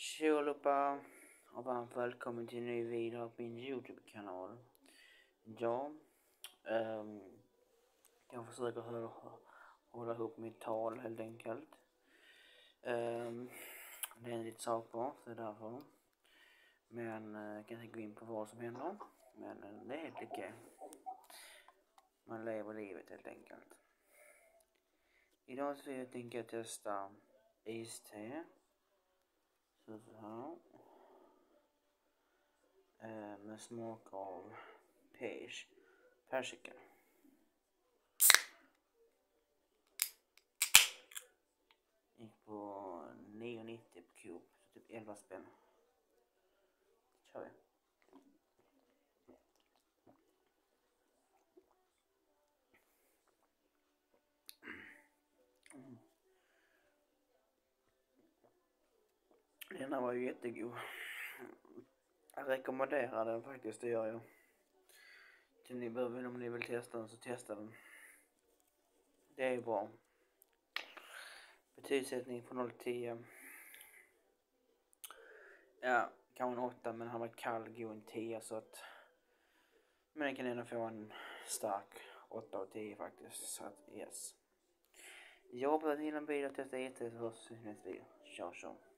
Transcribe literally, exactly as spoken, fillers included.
Tja allihopa och varmt välkommen till en ny video på min YouTube-kanal. Ja, um, jag försöker hålla, hålla ihop mitt tal helt enkelt. Um, det är lite saker, så det är därför. Men uh, jag kan inte gå in på vad som händer. Men uh, det är helt okej. Man lever livet helt enkelt. Idag så jag tänker jag testa iste. Så, så här. Uh, med smak av page, persika. Gick på nio nittio på Coop, så typ elva spänn. Kör vi. Mm. Denna var ju jättegod. Jag rekommenderar den faktiskt, det gör jag. Så ni behöver, om ni vill testa den så testa den. Det är bra. Betygssättning från noll till tio. Ja, kanske en åtta, men han var kall, god en tio, så att... Men den kan ändå få en stark åtta av tio faktiskt, så att yes. Jag hoppas att ni gillar en video och testar it, så hörs vi i nästa video. Ciao, ciao.